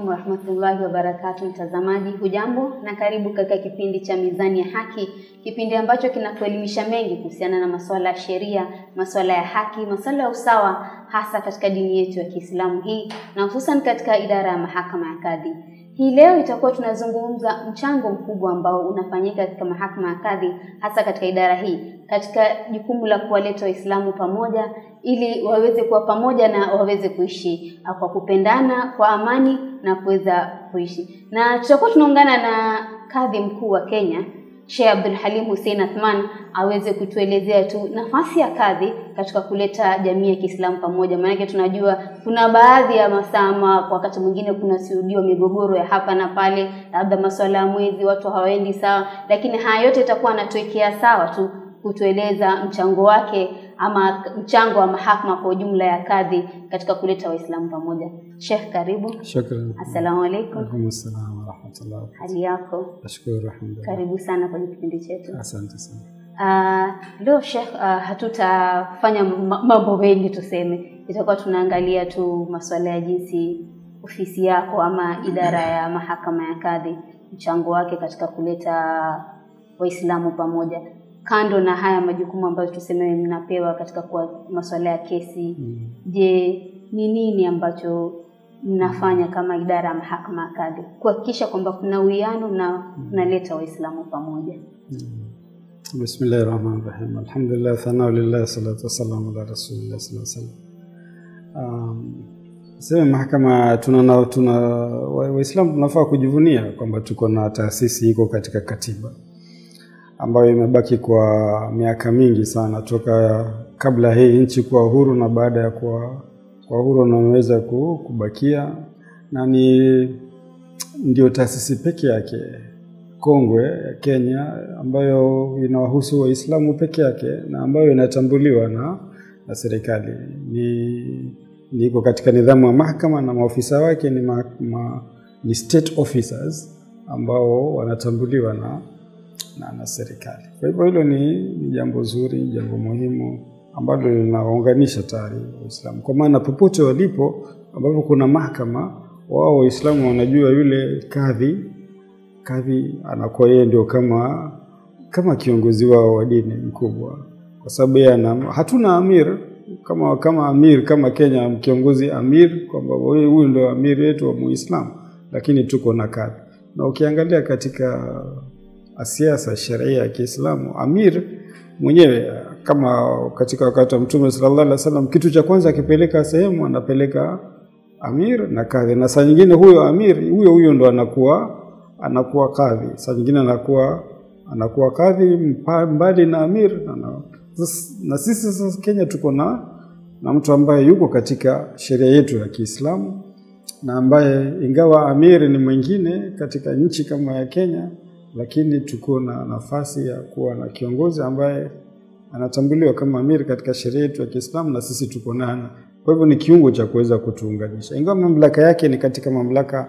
alaikum warahmatullahi wabarakatuh. Mtazamaji hujambo na karibu katika kipindi cha Mizani ya Haki, kipindi ambacho kinakuelimisha mengi kuhusiana na masuala ya sheria, masuala ya haki, masuala ya usawa hasa katika dini yetu ya Kiislamu hii na hususan katika idara ya mahakama ya kadhi. Hii leo itakuwa tunazungumza mchango mkubwa ambao unafanyika katika mahakama ya kadhi hasa katika idara hii katika jukumu la kuwaleta Waislamu pamoja ili waweze kuwa pamoja na waweze kuishi kwa kupendana, kwa amani na kuweza kuishi. Na tutakuwa tunaungana na kadhi mkuu wa Kenya, Sheikh Abdul Halim Hussein Athman, aweze kutuelezea tu nafasi ya kadhi katika kuleta jamii ya Kiislamu pamoja. Maana tunajua kuna baadhi ya masama kwa wakati mwingine kuna shuhudiwa migogoro ya hapa na pale, labda masuala ya mwezi watu hawaendi sawa, lakini haya yote itakuwa anatuwekea sawa tu kutueleza mchango wake ama mchango wa mahakama kwa ujumla ya kadhi katika kuleta Waislamu pamoja. Sheikh, karibu. Shukran. Assalamu alaykum. Wa alaykum assalam wa rahmatullah. Hali yako? Nashukuru, alhamdulillah. Karibu sana kwenye kipindi chetu. Asante sana. Leo Sheikh, hatutafanya mambo mengi tuseme. Itakuwa tunaangalia tu masuala ya jinsi ofisi yako ama idara ya mahakama ya kadhi mchango wake katika kuleta Waislamu pamoja. Kando na haya majukumu ambayo tuseme mnapewa katika kwa masuala ya kesi, je, ni nini ambacho mnafanya kama idara ya mahakama ya kadhi kuhakikisha kwamba kuna uwiano na tunaleta Waislamu pamoja? Bismillahirrahmanirrahim. Alhamdulillah, thanau lillah, salatu wassalamu ala rasulillah sallallahu alaihi wasallam. Sema mahakama tuna Waislamu tunafaa kujivunia kwamba tuko na taasisi iko katika katiba ambayo imebaki kwa miaka mingi sana toka kabla hii nchi kuwa huru na baada ya kuwa huru na imeweza kubakia, na ndio taasisi pekee yake kongwe ya Kenya ambayo inawahusu Waislamu pekee yake na ambayo inatambuliwa na serikali. Niko katika nidhamu ya mahakama na maofisa wake ni state officers ambao wanatambuliwa na serikali. Kwa hivyo hilo ni jambo zuri, jambo muhimu ambalo linaunganisha tayari Waislamu. Kwa maana popote walipo ambapo kuna mahakama, wao Waislamu wanajua yule kadhi anakuwa yeye ndio kama kiongozi wao wa dini mkubwa. Kwa sababu hatuna amir kama amir kama Kenya, kiongozi amir kwamba huyu ndio amir wetu wa Muislamu, lakini tuko na kadhi. Na ukiangalia katika siasa sharia ya Kiislamu, amir mwenyewe kama katika wakati wa Mtume sallallahu alaihi wasallam, kitu cha kwanza akipeleka sehemu anapeleka amir na kadhi, na saa nyingine huyo amir huyo ndo anakuwa kadhi, saa nyingine anakuwa kadhi mbali na amir. Na sisi sasa Kenya tuko na mtu ambaye yuko katika sheria yetu ya Kiislamu na ambaye ingawa amir ni mwingine katika nchi kama ya Kenya, lakini tuko na nafasi ya kuwa na kiongozi ambaye anatambuliwa kama amir katika sheria yetu ya Kiislamu na sisi tuko naye. Kwa hivyo ni kiungo cha kuweza kutuunganisha. Ingawa mamlaka yake ni katika mamlaka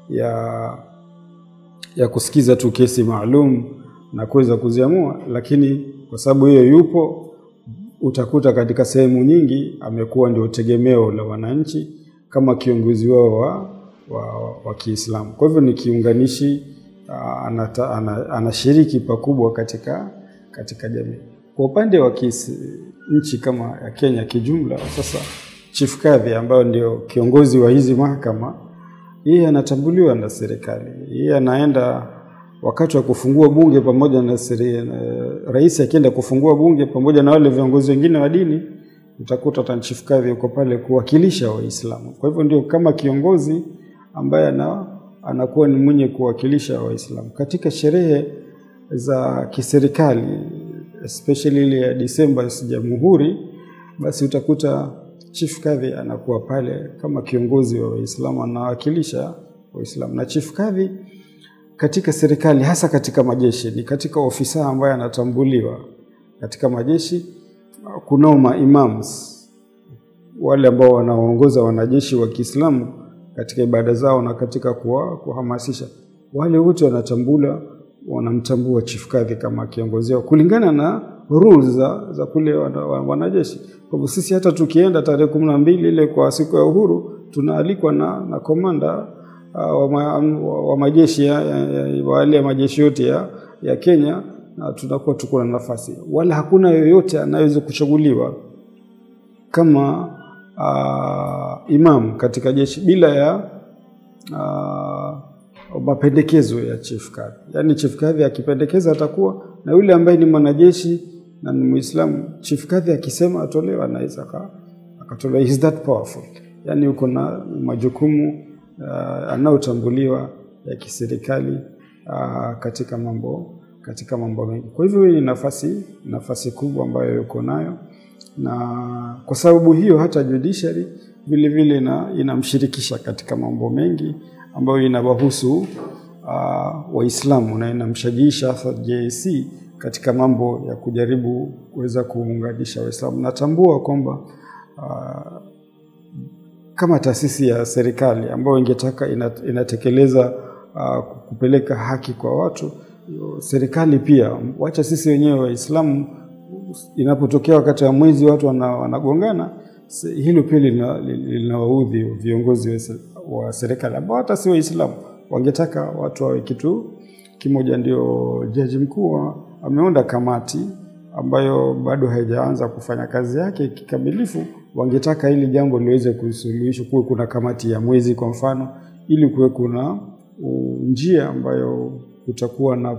ya kusikiza tu kesi maalum na kuweza kuziamua, lakini kwa sababu hiyo yupo, utakuta katika sehemu nyingi amekuwa ndio tegemeo la wananchi kama kiongozi wao wa Kiislamu. Kwa hivyo ni kiunganishi, anashiriki pakubwa katika jamii. Kwa upande wa nchi kama ya Kenya kijumla, sasa chief kadhi ambayo ndio kiongozi wa hizi mahakama, yeye anatambuliwa na serikali. Yeye anaenda wakati wa kufungua bunge pamoja na rais akienda kufungua bunge pamoja na wale viongozi wengine wa dini, utakuta chief kadhi yuko pale kuwakilisha Waislamu. Kwa hivyo ndio kama kiongozi ambaye anakuwa ni mwenye kuwakilisha Waislamu katika sherehe za kiserikali, especially ile ya Disemba Jamhuri. Basi utakuta chief kadhi anakuwa pale kama kiongozi wa Waislamu, anawakilisha Waislamu. Na chief kadhi katika serikali, hasa katika majeshi, ni katika ofisa ambaye anatambuliwa katika majeshi. Kunao maimams, wale ambao wanaongoza wanajeshi wa Kiislamu katika ibada zao na katika kuhamasisha, wale wote wanamtambua chief kadhi kama kiongozi wao kulingana na rules za kule wanajeshi. Kwa hivyo sisi hata tukienda tarehe 12 ile kwa siku ya uhuru, tunaalikwa na komanda wa majeshi wale majeshi yote ya Kenya, na tunakuwa tuko na nafasi. Wala hakuna yoyote anayeweza kuchaguliwa kama imam katika jeshi bila ya mapendekezo ya chief kadhi. Yani chief kadhi akipendekeza atakuwa, na yule ambaye ni mwanajeshi na ni Muislamu, chief kadhi akisema atolewa, anaweza akatolewa. Is that powerful? Yani uko na majukumu anayotambuliwa ya kiserikali katika mambo mengi. Kwa hivyo ni nafasi kubwa ambayo yuko nayo, na kwa sababu hiyo hata judiciary vile vile inamshirikisha katika mambo mengi ambayo inawahusu Waislamu, na inamshajiisha hasa JSC katika mambo ya kujaribu kuweza kuunganisha Waislamu. Natambua kwamba kama taasisi ya serikali ambayo ingetaka inatekeleza kupeleka haki kwa watu, serikali pia, wacha sisi wenyewe Waislamu inapotokea wakati wa mwezi watu wanagongana, hilo pia linawaudhi viongozi wa serikali ambao hata si Waislamu. Wangetaka watu wawe kitu kimoja. Ndio jaji mkuu ameunda kamati ambayo bado haijaanza kufanya kazi yake kikamilifu. Wangetaka hili jambo liweze kusuluhishwa, kuwe kuna kamati ya mwezi kwa mfano, ili kuwe kuna njia ambayo kutakuwa na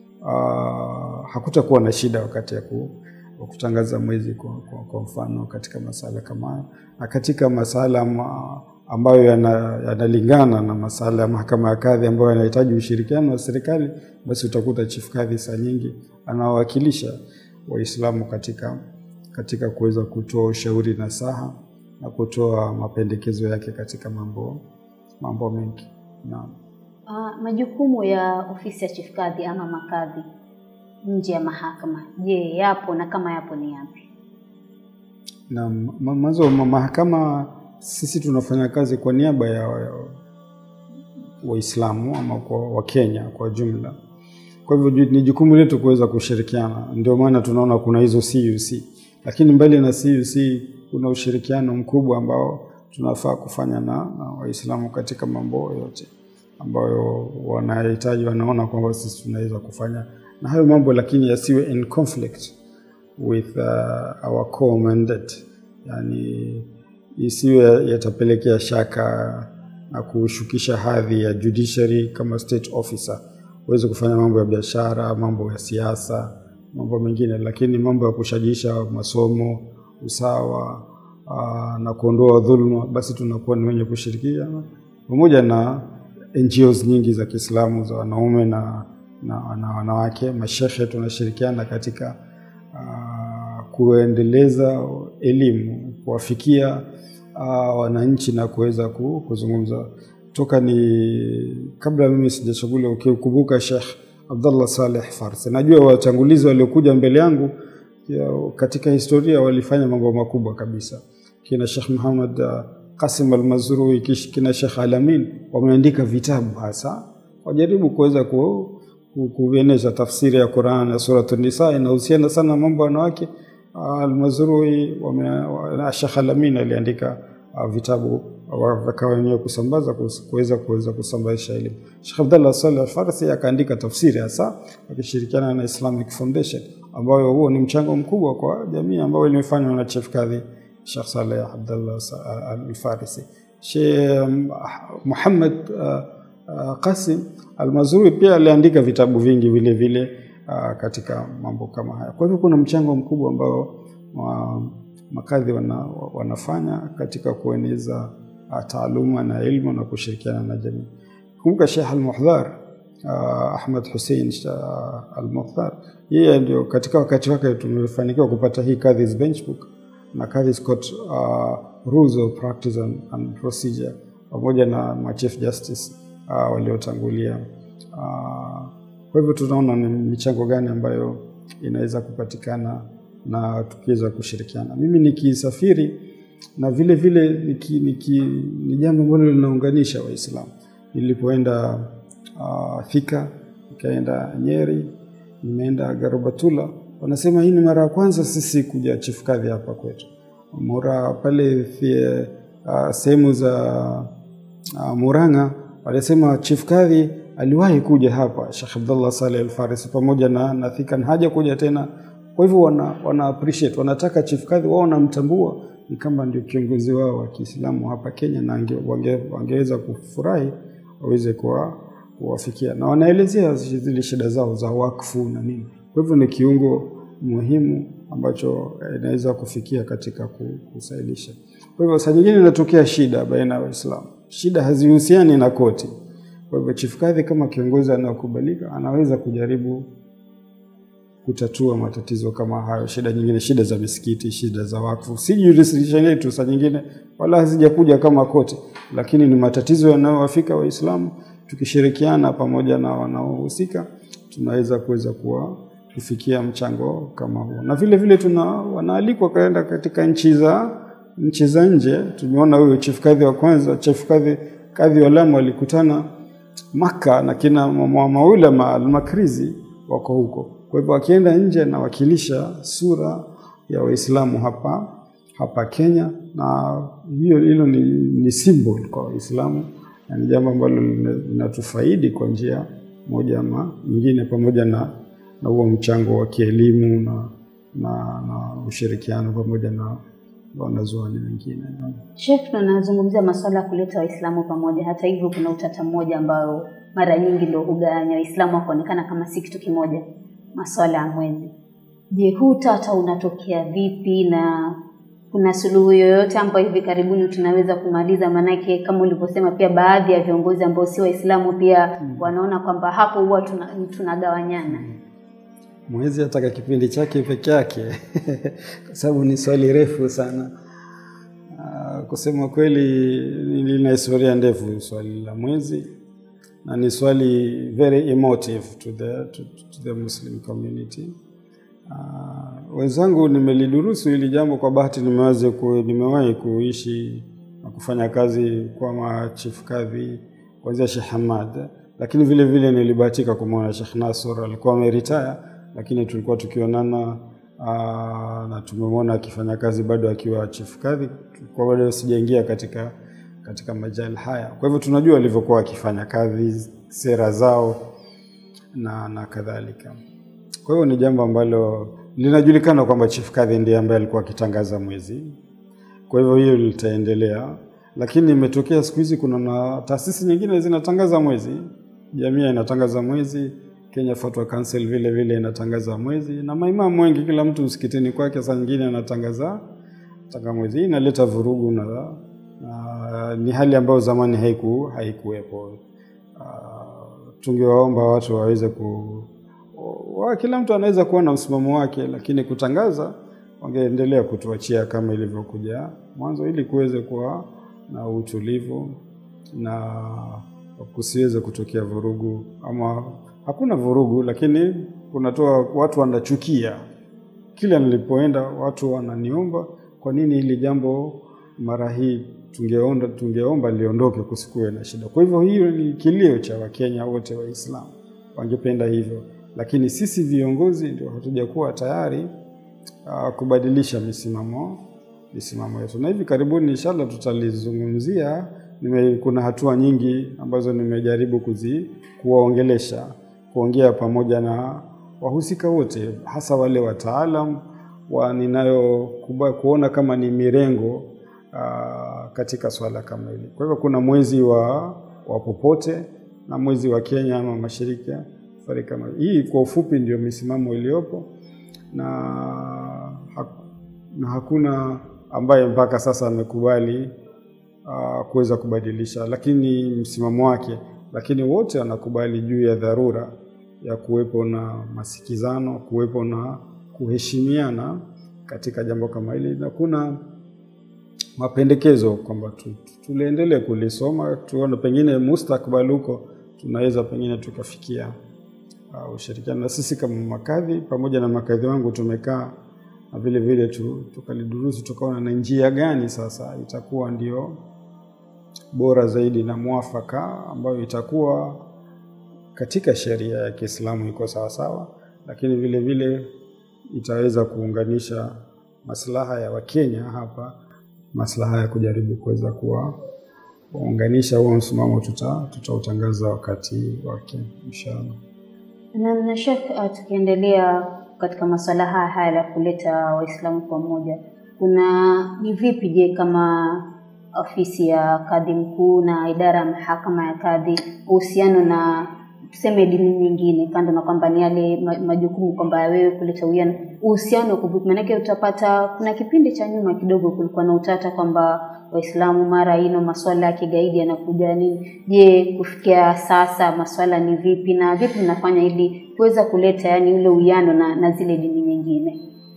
hakutakuwa na shida wakati ya kutangaza mwezi kwa mfano katika masala kama haya. Na katika masala ambayo yanalingana na masala ya mahakama ya kadhi ambayo yanahitaji ushirikiano wa serikali, basi utakuta chief kadhi saa nyingi anawakilisha Waislamu katika kuweza kutoa ushauri nasaha na kutoa mapendekezo yake katika mambo mengi. Naam. Majukumu ya ofisi ya chief kadhi ama makadhi nje ya mahakama, je, yapo, na kama yapo ni yapi? Na mahakama, sisi tunafanya kazi kwa niaba ya Waislamu ama kwa Wakenya kwa jumla. Kwa hivyo ni jukumu letu kuweza kushirikiana. Ndio maana tunaona kuna hizo CUC. Lakini mbali na CUC kuna ushirikiano mkubwa ambao tunafaa kufanya na Waislamu katika mambo yote ambayo wanahitaji, wanaona kwamba sisi tunaweza kufanya na hayo mambo, lakini yasiwe in conflict with our core mandate. Yani isiwe yatapelekea shaka na kushukisha hadhi ya judiciary kama state officer. Uweze kufanya mambo ya biashara, mambo ya siasa, mambo mengine, lakini mambo ya kushajisha masomo, usawa na kuondoa dhulma, basi tunakuwa ni wenye kushirikiana pamoja na NGOs nyingi za Kiislamu za wanaume na wanawake. Mashehe tunashirikiana katika kuendeleza elimu, kuwafikia wananchi na kuweza kuzungumza. Kabla mimi sijachaguliwa, ukikumbuka Sheikh Abdullah Saleh Farsi, najua watangulizi waliokuja mbele yangu katika historia walifanya mambo makubwa kabisa. Kina Sheikh Muhammad Qasim al-Mazrui, kina Sheikh Alamin, wameandika vitabu hasa wajaribu kuweza kueneza tafsiri ya Qur'an na sura An-Nisa inahusiana sana mambo ya wanawake. Al-Mazrui na Sheikh Alamin aliandika vitabu wakawa wenyewe kusambaza kuweza kusambaza elimu. Sheikh Abdullah Saleh Farsi akaandika tafsiri hasa akishirikiana na Islamic Foundation, ambayo huo ni mchango mkubwa kwa jamii ambao imefanywa na Chief Kadhi Sheikh Saleh Abdullah Al-Farsi. Sheikh Muhammad Qasim Al-Mazrui pia aliandika vitabu vingi vile vile katika mambo kama haya. Kwa hivyo kuna mchango mkubwa ambao makadhi wanafanya katika kueneza taaluma na elimu na kushirikiana na jamii. Kumbuka Sheikh Al-Muhdhar Ahmad Hussein Al-Muhdhar, yeye ndio katika wakati wake tumefanikiwa kupata hii Kadhi's Benchbook na Kadhi's Court Rules of Practice and Procedure pamoja na Chief Justice waliotangulia. Kwa hivyo tunaona ni michango gani ambayo inaweza kupatikana na tukiweza kushirikiana. Mimi nikisafiri na vile vile ni jambo ambalo linaunganisha Waislamu. Nilipoenda Thika, nikaenda Nyeri, nimeenda Garobatula, wanasema hii ni mara ya kwanza sisi kuja Chief Kadhi hapa kwetu. Mura pale sehemu za Murang'a walisema Chief Kadhi aliwahi kuja hapa, Sheikh Abdullah Saleh Al-Farisi pamoja na Thikan, haja kuja tena. Kwa hivyo wana appreciate, wanataka Chief Kadhi wao wanamtambua ni kama ndio kiongozi wao wa Kiislamu hapa Kenya, na wangeweza kufurahi waweze kuwafikia, na wanaelezea zile shida zao za wakfu na nini. Kwa hivyo ni kiungo muhimu ambacho inaweza kufikia katika kusailisha. Kwa hivyo saa nyingine inatokea shida baina ya Waislamu, shida hazihusiani na koti. Kwa hivyo Chief Kadhi kama kiongozi anakubalika anaweza kujaribu kutatua matatizo kama hayo. Shida nyingine, shida za misikiti, shida za wakfu, si jurisdiction yetu saa nyingine wala hazijakuja kama koti, lakini ni matatizo yanayowafika Waislamu. Tukishirikiana pamoja na wanaohusika tunaweza kufikia mchango kama huo. Na vile vile wanaalikwa kaenda katika nchi za nje. Tumeona huyo Chief Kadhi wa kwanza, Chief Kadhi wa Lamu alikutana Maka na kina maulama al-Makrizi wako huko. Kwa hivyo akienda nje na wakilisha sura ya Waislamu hapa Kenya, na hilo ni symbol kwa Waislamu, na ni jambo ambalo linatufaidi kwa njia moja ama nyingine, pamoja na huo mchango wa kielimu na ushirikiano pamoja na wanazuoni wengine. Sheikh, tunazungumzia masuala ya kuleta Waislamu pamoja. Hata hivyo kuna utata mmoja ambao mara nyingi ndio hugawanya Waislamu kuonekana kama si kitu kimoja, masuala ya mwezi. Je, huu utata unatokea vipi na kuna suluhu yoyote ambayo hivi karibuni tunaweza kumaliza? Manake kama ulivyosema pia baadhi ya viongozi ambao si Waislamu pia wanaona kwamba hapo huwa tunagawanyana. Mwezi ataka kipindi chake peke yake kwa sababu ni swali refu sana. Kusema kweli lina historia ndefu swali la mwezi, na ni swali very emotive to the Muslim community. Wenzangu nimelidurusu hili jambo kwa bahati, nimewahi kuishi na kufanya kazi kwa Chief Kadhi kuanzia Sheikh Hamad, lakini vile vile nilibahatika kumwona Sheikh Nasr, alikuwa ameretire, lakini tulikuwa tukionana na tumemwona akifanya kazi bado akiwa Chief Kadhi, kwa bado sijaingia katika majali haya. Kwa hivyo tunajua alivyokuwa akifanya kazi, sera zao na kadhalika. Kwa hiyo ni jambo ambalo linajulikana kwamba Chief Kadhi ndiye ambaye alikuwa akitangaza mwezi. Kwa hivyo hiyo litaendelea, lakini imetokea siku hizi kuna taasisi nyingine zinatangaza mwezi. Jamii inatangaza mwezi, Kenya Fatwa Council vile vile inatangaza mwezi, na maimamu wengi kila mtu msikitini kwake saa nyingine anatangaza mwezi. Hii inaleta vurugu na ni hali ambayo zamani haikuwepo. Tungewaomba watu waweze kila mtu anaweza kuwa na msimamo wake, lakini kutangaza wangeendelea kutuachia kama ilivyokuja mwanzo, ili kuweze kuwa na utulivu na kusiweze kutokea vurugu. Ama hakuna vurugu, lakini kunatoa watu wanachukia. Kila nilipoenda watu wananiomba kwa nini hili jambo mara hii tungeomba liondoke, kusikuwe na shida. Kwa hivyo hiyo ni kilio cha Wakenya wote Waislamu, wangependa hivyo, lakini sisi viongozi ndio hatujakuwa tayari kubadilisha misimamo yetu. Na hivi karibuni inshallah tutalizungumzia. Kuna hatua nyingi ambazo nimejaribu kuongea pamoja na wahusika wote, hasa wale wataalam kuona kama ni mirengo katika swala kama hili. Kwa hivyo kuna mwezi wa popote na mwezi wa Kenya ama mashirika kama hii. Kwa ufupi ndio misimamo iliyopo, na hakuna ambaye mpaka sasa amekubali kuweza kubadilisha lakini msimamo wake, lakini wote wanakubali juu ya dharura ya kuwepo na masikizano, kuwepo na kuheshimiana katika jambo kama hili. Na kuna mapendekezo kwamba tuliendelee kulisoma, tuone pengine mustakabali huko tunaweza pengine tukafikia ushirikiano. Na sisi kama makadhi pamoja na makadhi wangu tumekaa na vile vile tukalidurusu, tukaona na njia gani sasa itakuwa ndio bora zaidi na muafaka, ambayo itakuwa katika sheria ya Kiislamu iko sawa sawa, lakini vile vile itaweza kuunganisha maslaha ya Wakenya hapa, maslaha ya kujaribu kuweza kuunganisha huo msimamo tutautangaza wakati wake inshallah. Na Sheikh, tukiendelea katika masuala haya ya kuleta Waislamu pamoja, ni vipi je kama ofisi ya kadhi mkuu na idara ya mahakama ya kadhi uhusiano na tuseme dini nyingine, kando na kwamba ni yale majukumu kwamba wewe kuleta uhusiano kuvuta? Maana utapata kuna kipindi cha nyuma kidogo kulikuwa na utata kwamba Waislamu mara masuala ya kigaidi yanakuja nini. Je, kufikia sasa masuala ni vipi na vipi mnafanya ili kuweza kuleta ule uwiano na zile dini nyingine?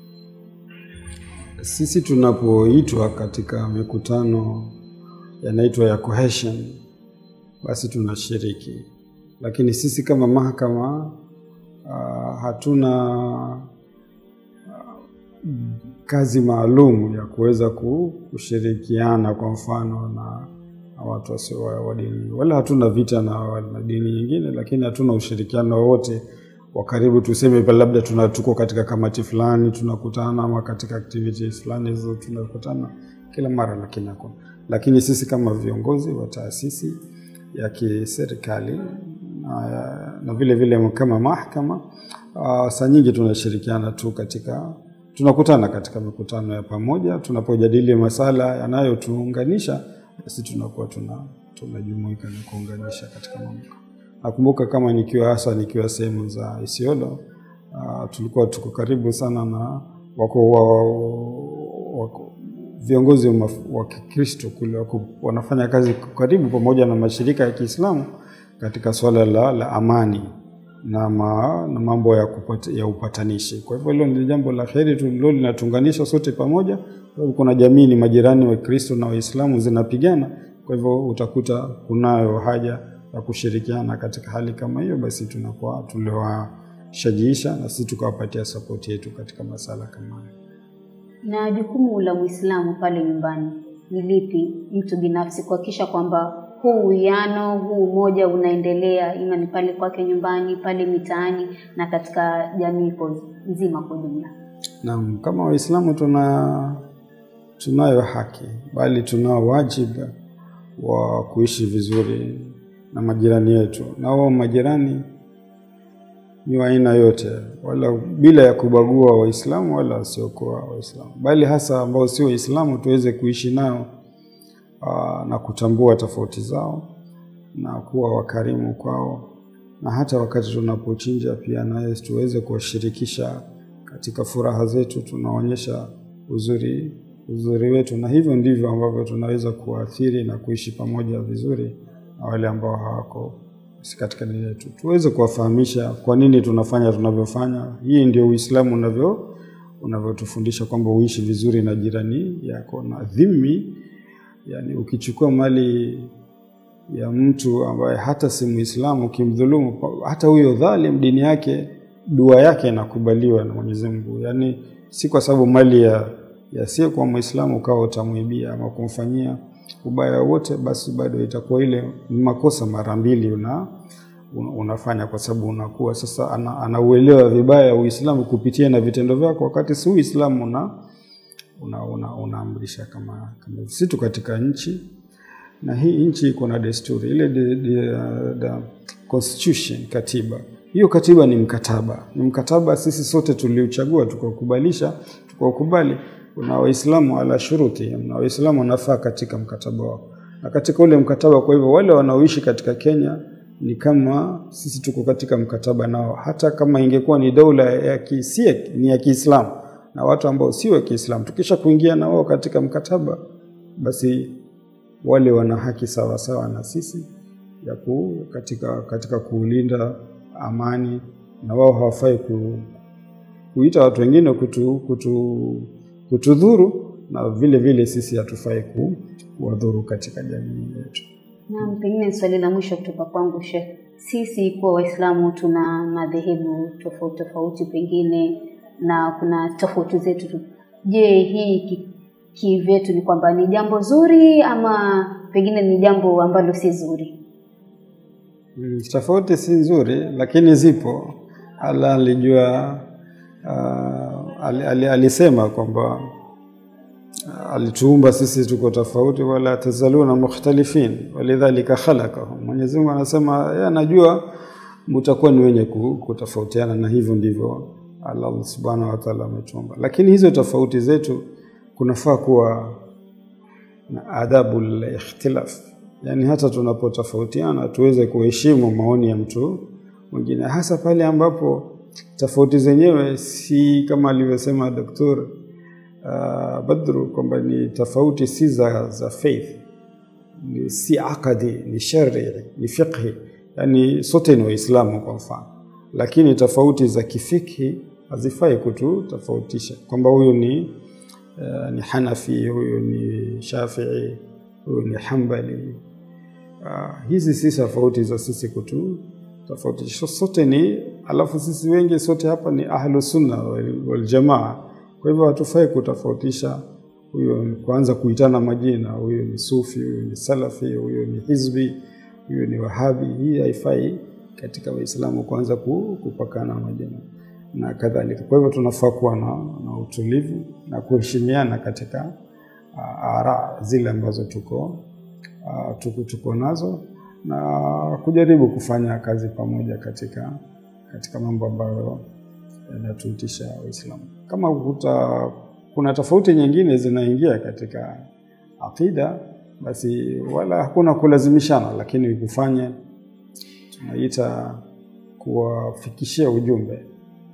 Sisi tunapoitwa katika mikutano yanaitwa ya cohesion, basi tunashiriki. Lakini sisi kama mahakama hatuna kazi maalum ya kuweza kushirikiana kwa mfano na watu wasio wa dini, wala hatuna vita na dini nyingine, lakini hatuna ushirikiano wote wa karibu. Tuseme labda tuko katika kamati fulani tunakutana, ama katika activities fulani hizo tunakutana kila mara, lakini sisi kama viongozi wa taasisi ya kiserikali na vile vile kama mahakama saa nyingi tunashirikiana tu tunakutana katika mikutano ya pamoja, tunapojadili masala yanayotuunganisha, basi tunakuwa tunajumuika na kuunganisha katika mambo. Nakumbuka kama nikiwa sehemu za Isiolo, tulikuwa tuko karibu sana na viongozi wa Kikristo kule, wanafanya kazi karibu pamoja na mashirika ya Kiislamu katika swala la amani na mambo ya upatanishi. Kwa hivyo hilo ni jambo la kheri linatuunganisha sote pamoja. Kwa hivyo kuna jamii ni majirani wa Kristo na Waislamu zinapigana, kwa hivyo utakuta kunayo haja ya kushirikiana katika hali kama hiyo, basi tuliwashajiisha na sisi tukawapatia support yetu katika masala kama hayo. Na jukumu la Muislamu pale nyumbani ni lipi, mtu binafsi, kuhakikisha kwamba huu uwiano, huu umoja unaendelea, ima ni pale kwake nyumbani, pale mitaani na katika jamii nzima kwa jumla? Naam, kama Waislamu tunayo haki, bali tunao wajibu wa kuishi vizuri na majirani yetu. Na wao majirani ni wa aina yote, wala bila ya kubagua Waislamu wala wasiokuwa Waislamu, bali hasa ambao sio Waislamu tuweze kuishi nao na kutambua tofauti zao na kuwa wakarimu kwao, na hata wakati tunapochinja pia naye tuweze kuwashirikisha katika furaha zetu, tunaonyesha uzuri wetu, na hivyo ndivyo ambavyo tunaweza kuathiri na kuishi pamoja vizuri na wale ambao hawako katika dini yetu. Tuweze kuwafahamisha kwa nini tunafanya tunavyofanya. Hii ndio Uislamu unavyotufundisha kwamba uishi vizuri na jirani yako. Na dhimmi, yani ukichukua mali ya mtu ambaye hata si Muislamu, kimdhulumu, hata huyo dhalim, dini yake, dua yake inakubaliwa na Mwenyezi Mungu. Yani si kwa sababu mali ya sio kwa Muislamu kawa utamuibia ama kumfanyia ubaya wote, basi bado itakuwa ile makosa mara mbili unafanya, kwa sababu unakuwa sasa anauelewa vibaya Uislamu kupitia na vitendo vyako, wakati si Uislamu unaamrisha kama situ katika nchi. Na hii nchi iko na desturi ile the constitution, katiba. Hiyo katiba ni mkataba sisi sote tuliuchagua, tukakubali. Kuna Waislamu ala shuruti, na Waislamu wanafaa katika mkataba wao, na katika ule mkataba. Kwa hivyo wale wanaoishi katika Kenya ni kama sisi tuko katika mkataba nao, hata kama ingekuwa ni dola ni ya Kiislamu na watu ambao si wa Kiislamu, tukisha kuingia na wao katika mkataba, basi wale wana haki sawa na sisi ya katika kuulinda amani, na wao hawafai kuita watu wengine kutudhuru, na vile sisi hatufai kuwadhuru katika jamii yetu. Na pengine swali la mwisho kutoka kwangu Sheikh, sisi kwa Waislamu tuna madhehebu tofauti pengine, na kuna tofauti zetu. Je, hii kivyetu ni kwamba ni jambo zuri ama pengine ni jambo ambalo si zuri? Tofauti si nzuri, lakini zipo. Allah alijua alisema kwamba alituumba sisi tuko tofauti, wala tazaluna mukhtalifin walidhalika khalaqahum. Mwenyezi Mungu anasema yeye anajua mtakuwa ni wenye kutofautiana, na hivyo ndivyo Allah Subhanahu wa Ta'ala ametuumba. Lakini hizo tofauti zetu kunafaa kuwa na adabul ikhtilaf, yani hata tunapotofautiana tuweze kuheshimu maoni ya mtu mwingine, hasa pale ambapo tofauti zenyewe si kama alivyosema Dr. Badru kwamba ni tofauti si za faith, ni si akadi, ni sharia, ni fiqhi, yani sote ni waislamu kwa mfano, lakini tofauti za kifikhi hazifai kututofautisha kwamba huyu ni Hanafi, huyu ni Shafi'i, huyu ni Hanbali. Hizi si tofauti za sisi kututofautisha. Sote ni, alafu sisi wengi sote hapa ni ahlu sunna wal jamaa. Kwa hivyo hatufai kutofautisha huyu, kuanza kuitana majina, huyu ni sufi, huyu ni salafi, huyu ni hizbi, huyu ni wahabi. Hii haifai katika Waislamu kuanza kupakana majina na kadhalika. Kwa hivyo tunafaa kuwa na utulivu na kuheshimiana katika ara zile ambazo tuko nazo, na kujaribu kufanya kazi pamoja katika mambo ambayo yanatuitisha Waislamu. Kama kuna tofauti nyingine zinaingia katika akida, basi wala hakuna kulazimishana, lakini kufanya tunaita kuwafikishia ujumbe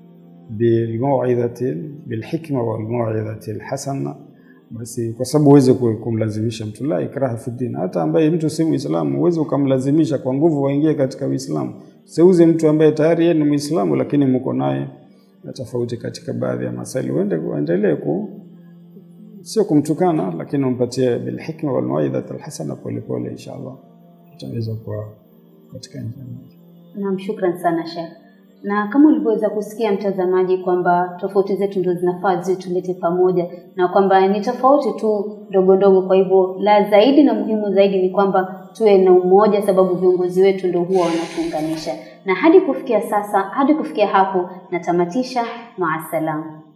bilhikma wal mau'izati alhasana, basi kwa sababu uweze kumlazimisha mtu, la ikraha fi din. Hata ambaye mtu si Muislamu uweze kumlazimisha kwa nguvu waingie katika Uislamu. Seuze mtu ambaye tayari yeye ni Muislamu lakini mko naye na tofauti katika baadhi ya maswali, uendelee sio kumtukana, lakini umpatie bilhikma wal mau'izati alhasana, pole inshallah tutaweza kwa katika njia moja. Naam, shukran sana Sheikh. Na kama ulivyoweza kusikia mtazamaji kwamba tofauti zetu ndio zinafaa zitulete pamoja, na kwamba ni tofauti tu ndogo ndogo. Kwa hivyo la zaidi na muhimu zaidi ni kwamba tuwe na umoja, sababu viongozi wetu ndio huwa wanatuunganisha. Na hadi kufikia hapo natamatisha, maasalam.